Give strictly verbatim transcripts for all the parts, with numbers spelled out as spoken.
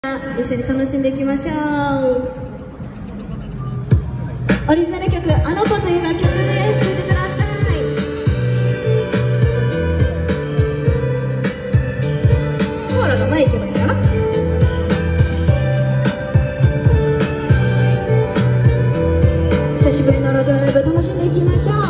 一緒に楽しんでいきましょう。オリジナル曲「あの子」という楽曲です。聴いてください。ソーラが前行けばいいかな。久しぶりの路上ライブ楽しんでいきましょう。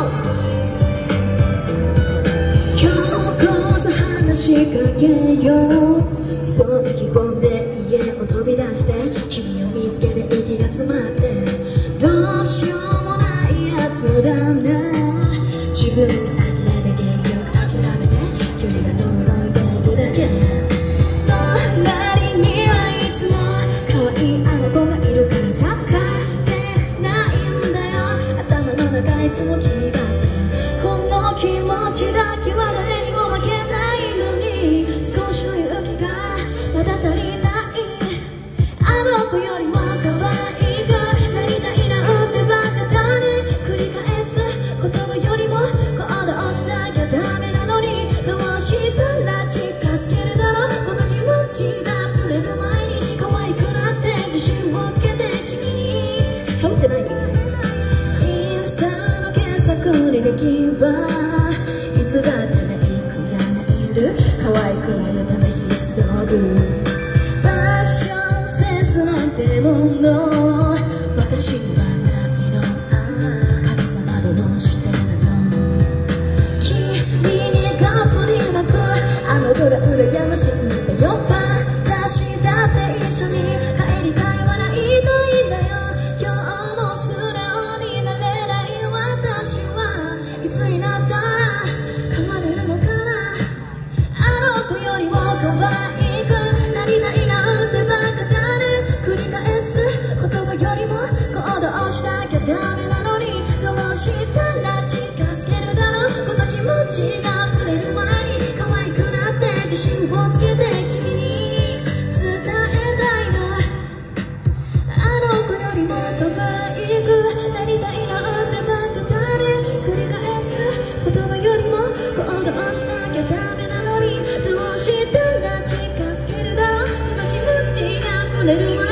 今日こそ話しかけよう、そう意気込んで家を飛び出して君を見つけて息が詰まって、どうしようもないやつだな、自分の諦めで結局諦めて距離が遠のいてるだけ。隣にはいつも可愛いあの子がいるからさ、変わってないんだよ、頭の中いつも君があって、この気持ちだけは誰にも負けないのに、少しの勇気がまだ足りない。あの子よりも可愛いくなりたいなんてバカだね、繰り返す言葉よりも行動しなきゃダメなのに、どうしたら近づけるだろう、この気持ちが溢れる前に可愛くなって自信をつけて君に入ってない。インスタの検索履歴はいつだってメイクやネイル、可愛くなるため必須道具、ファッションセンスなんてもの私にはないの、ああ神様どうしてるの、君にが振りまくあの子が羨ましいんだよ、私だって一緒に帰りたい笑いたいんだよ、今日も素直になれない私はいつになったら変われるのかな、あの子よりも可愛くなりたいなんてバカだね、繰り返す言葉よりも行動しなきゃダメなのに、どうしたら近づけるだろう、この気持ちが溢れる前に可愛くなって自信をつけて君に伝えたいの、あの子よりも可愛くなりたいなんてバカだね、繰り返す言葉よりも行動しなきゃダメなのに、どうしたら近づけるだろう、この気持ちが溢れる前